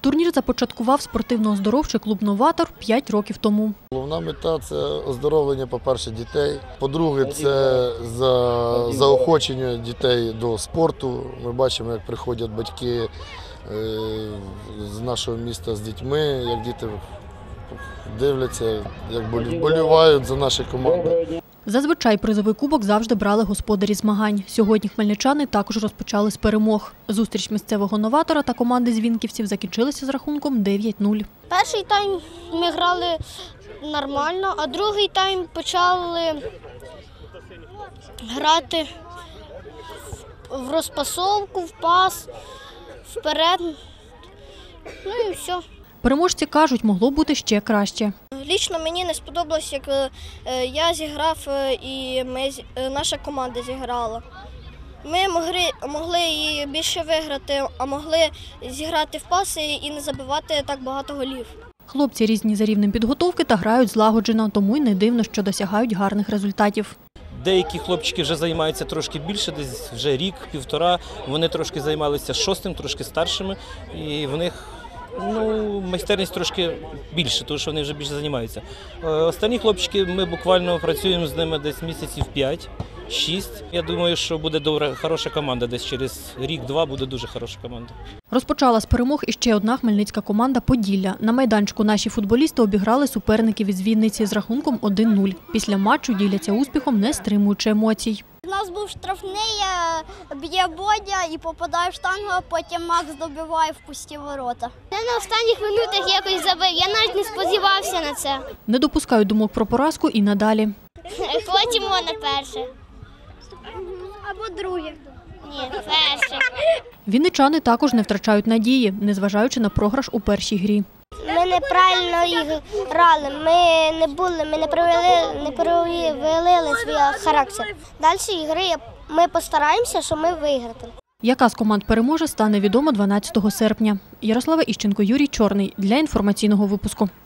Турнір започаткував спортивно-оздоровчий клуб «Новатор» 5 років тому. Головна мета – це оздоровлення, по-перше, дітей. По-друге, це заохочення дітей до спорту. Ми бачимо, як приходять батьки з нашого міста з дітьми, як діти дивляться, як болівають за наші команди. Зазвичай призовий кубок завжди брали господарі змагань. Сьогодні хмельничани також розпочали з перемог. Зустріч місцевого «Новатора» та команди з вінківців закінчилася з рахунком 9-0. Перший тайм ми грали нормально, а другий тайм почали грати в розпасовку, в пас, вперед. Ну і все. Переможці кажуть, могло бути ще краще. Лічно мені не сподобалось, як я зіграв і наша команда зіграла. Ми могли і більше виграти, а могли зіграти в паси і не забивати так багато голів. Хлопці різні за рівнем підготовки та грають злагоджено, тому й не дивно, що досягають гарних результатів. Деякі хлопчики вже займаються трошки більше, десь вже рік-півтора. Вони трошки займалися шостим, трошки старшими, і в них майстерність трошки більше, тому що вони вже більше займаються. Останні хлопчики, ми буквально працюємо з ними десь місяців 5-6. Я думаю, що буде добра, хороша команда, десь через рік-два буде дуже хороша команда. Розпочала з перемог іще одна хмельницька команда «Поділля». На майданчику наші футболісти обіграли суперників із Вінниці з рахунком 1-0. Після матчу діляться успіхом, не стримуючи емоцій. У нас був штрафний, б'є Бодя і попадає в штангу, а потім Макс добиває в пусті ворота. Я на останніх минутах якось забив, я навіть не сподівався на це. Не допускають думок про поразку і надалі. Потім на перше. Або друге. Ні, перше. Вінничани також не втрачають надії, незважаючи на програш у першій грі. Ми неправильно грали, ми не проявили свій характер. Далі ігри ми постараємося, щоб ми виграти. Яка з команд переможе, стане відомо 12 серпня. Ярослава Іщенко, Юрій Чорний для інформаційного випуску.